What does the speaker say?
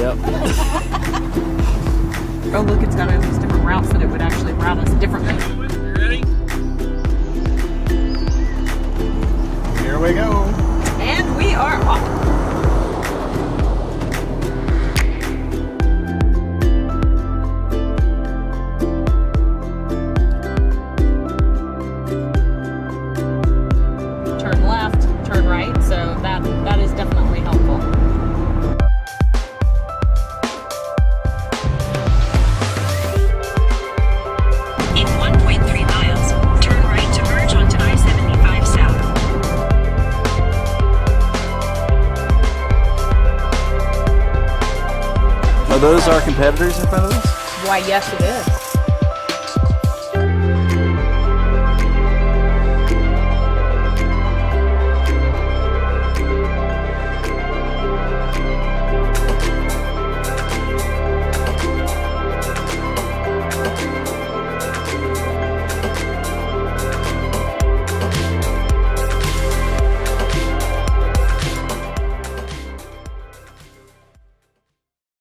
Yep. Oh look, it's got all these different routes that it would actually route us differently. You ready? Here we go. And we are off. Turn left, turn right, so that is definitely helpful. In 1.3 miles, turn right to merge onto I-75 South. Are those our competitors in front of us? Why, yes, it is.